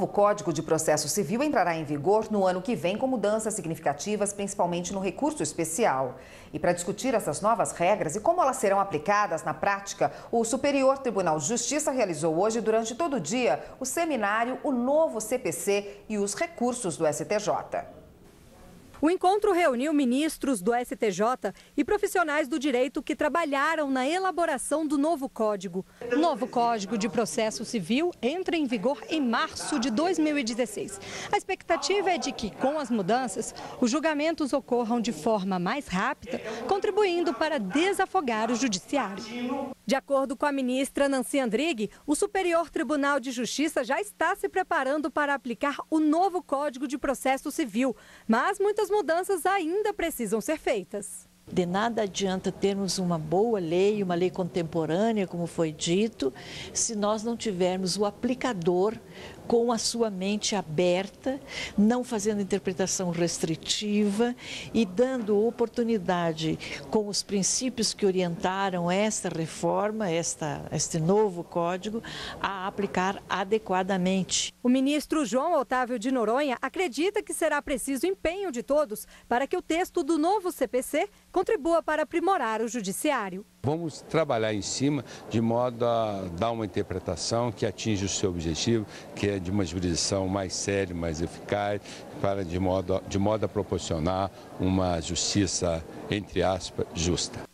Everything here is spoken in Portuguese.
novo Código de Processo Civil entrará em vigor no ano que vem com mudanças significativas, principalmente no recurso especial. E para discutir essas novas regras e como elas serão aplicadas na prática, o Superior Tribunal de Justiça realizou hoje, durante todo o dia, o seminário O Novo CPC e os recursos do STJ. O encontro reuniu ministros do STJ e profissionais do direito que trabalharam na elaboração do novo código. O novo Código de Processo Civil entra em vigor em março de 2016. A expectativa é de que, com as mudanças, os julgamentos ocorram de forma mais rápida, contribuindo para desafogar o judiciário. De acordo com a ministra Nancy Andrighi, o Superior Tribunal de Justiça já está se preparando para aplicar o novo Código de Processo Civil, mas muitas mudanças ainda precisam ser feitas. De nada adianta termos uma boa lei, uma lei contemporânea, como foi dito, se nós não tivermos o aplicador com a sua mente aberta, não fazendo interpretação restritiva e dando oportunidade com os princípios que orientaram esta reforma, este novo código, a aplicar adequadamente. O ministro João Otávio de Noronha acredita que será preciso empenho de todos para que o texto do novo CPC contribua para aprimorar o judiciário. Vamos trabalhar em cima de modo a dar uma interpretação que atinja o seu objetivo, que é de uma jurisdição mais séria, mais eficaz, de modo a proporcionar uma justiça, entre aspas, justa.